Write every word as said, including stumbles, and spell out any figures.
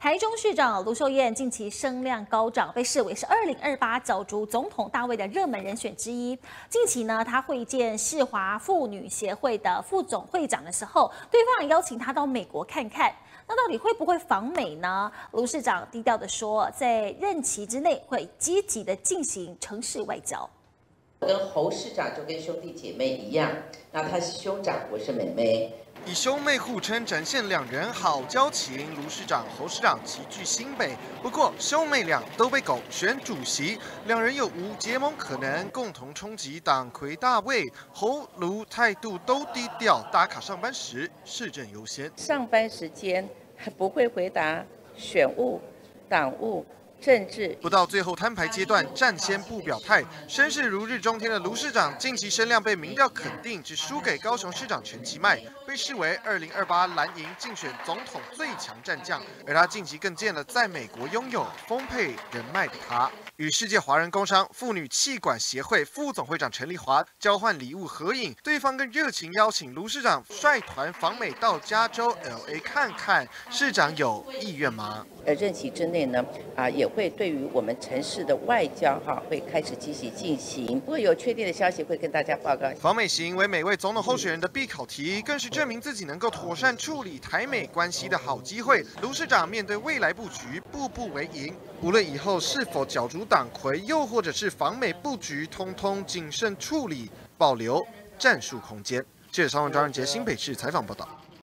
台中市长卢秀燕近期声量高涨，被视为是二零二八角逐总统大位的热门人选之一。近期呢，她会见世华妇女协会的副总会长的时候，对方也邀请她到美国看看。那到底会不会访美呢？卢市长低调的说，在任期之内会积极的进行城市外交。 跟侯市长就跟兄弟姐妹一样，那他是兄长，我是妹妹。 以兄妹互称，展现两人好交情。卢市长、侯市长齐聚新北，不过兄妹俩都被拱选主席，两人有无结盟可能？共同冲击党魁大位。侯卢态度都低调，打卡上班时市政优先。 上班时间还不会回答选务、党务。 政治不到最后摊牌阶段，占先不表态。声势如日中天的卢市长，近期声量被民调肯定，只输给高雄市长陈其迈，被视为二零二八蓝营竞选总统最强战将。而他近期更见了在美国拥有丰沛人脉的他，与世界华人工商妇女气管协会副总会长陈丽华交换礼物合影，对方更热情邀请卢市长率团访美到加州 L A 看看。市长有意愿吗？ 呃，任期之内呢，啊、呃，也会对于我们城市的外交哈，会开始积极进行。如果有确定的消息，会跟大家报告。 访美行为每位总统候选人的必考题，更是证明自己能够妥善处理台美关系的好机会。卢市长面对未来布局，步步为营。无论以后是否角逐党魁，又或者是访美布局，通通谨慎处理，保留战术空间。记者曹文张仁杰新北市采访报道。